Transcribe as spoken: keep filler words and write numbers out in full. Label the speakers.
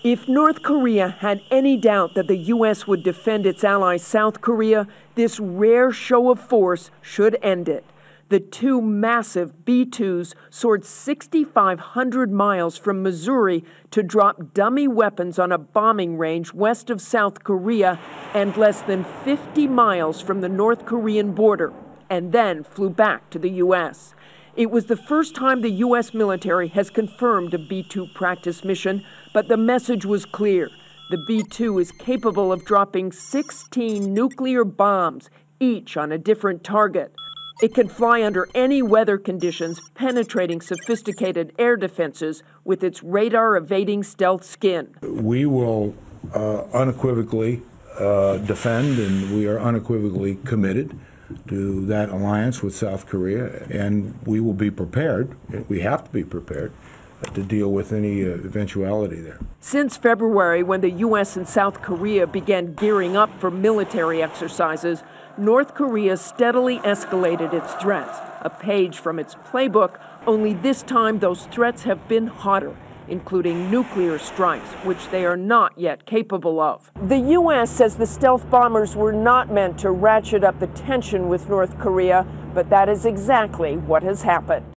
Speaker 1: If North Korea had any doubt that the U S would defend its ally South Korea, this rare show of force should end it. The two massive B twos soared six thousand five hundred miles from Missouri to drop dummy weapons on a bombing range west of South Korea and less than fifty miles from the North Korean border, and then flew back to the U S. It was the first time the U S military has confirmed a B two practice mission, but the message was clear. The B two is capable of dropping sixteen nuclear bombs, each on a different target. It can fly under any weather conditions, penetrating sophisticated air defenses with its radar-evading stealth skin.
Speaker 2: We will uh, unequivocally uh, defend, and we are unequivocally committed to that alliance with South Korea, and we will be prepared, we have to be prepared, to deal with any uh, eventuality there.
Speaker 1: Since February, when the U S and South Korea began gearing up for military exercises, North Korea steadily escalated its threats, a page from its playbook, only this time those threats have been hotter, including nuclear strikes, which they are not yet capable of. The U S says the stealth bombers were not meant to ratchet up the tension with North Korea, but that is exactly what has happened.